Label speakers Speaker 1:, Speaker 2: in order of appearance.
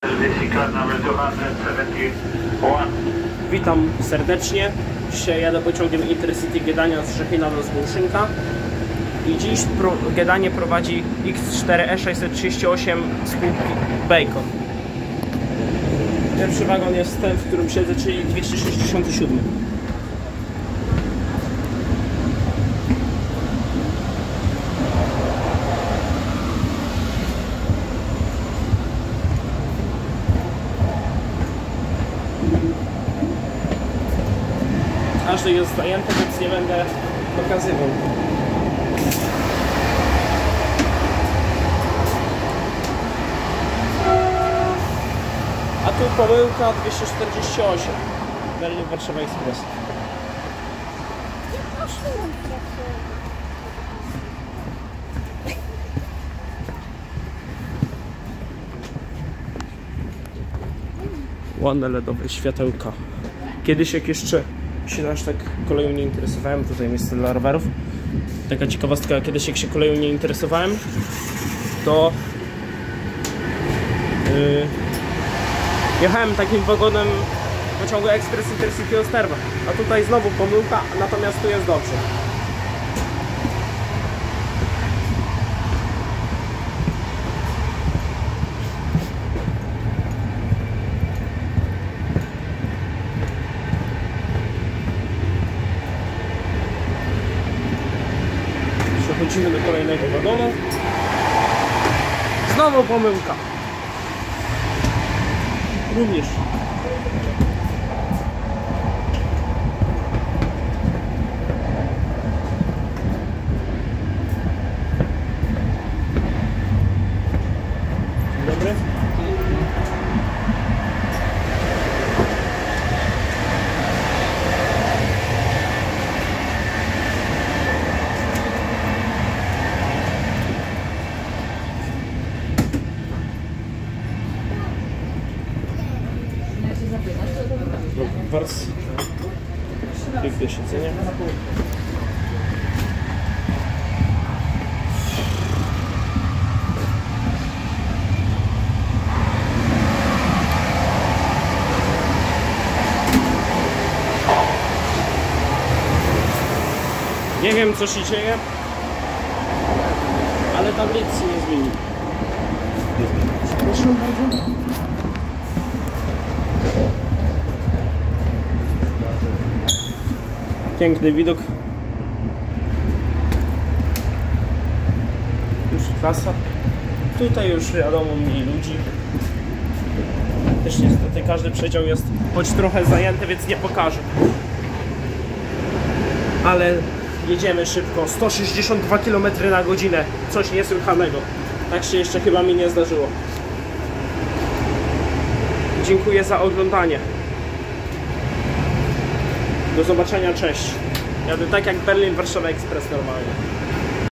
Speaker 1: Witam serdecznie. Dzisiaj jadę pociągiem Intercity Gdynia z Rzepina do Zgłuszynka. I dziś Gdynię prowadzi X4E638 spółki Bacon. Pierwszy wagon jest ten, w którym siedzę, czyli 267. Każdy jest zajęty, więc nie będę pokazywał. A tu pomyłka 248. Berlin Warszawa Express. Ładne LEDowe światełka. Kiedyś jak jeszcze się aż tak koleją nie interesowałem, tutaj miejsce dla rowerów. Taka ciekawostka, kiedyś jak się koleją nie interesowałem, to jechałem takim wagonem pociągu Express Intercity Osterwa, a tutaj znowu pomyłka, natomiast tu jest dobrze. Przechodzimy do kolejnego wagonu. Znowu pomyłka. Również. Dzień dobry. Bardzo piękne siedzenie. Nie wiem, co się dzieje, ale tablicy nie zmieni. Proszę bardzo. Piękny widok. Już klasa. Tutaj już wiadomo mniej ludzi. Też niestety każdy przedział jest choć trochę zajęty, więc nie pokażę. Ale jedziemy szybko. 162 km na godzinę. Coś niesłychanego. Tak się jeszcze chyba mi nie zdarzyło. Dziękuję za oglądanie. Do zobaczenia, cześć. Jadę tak jak Berlin Warszawa Express normalnie.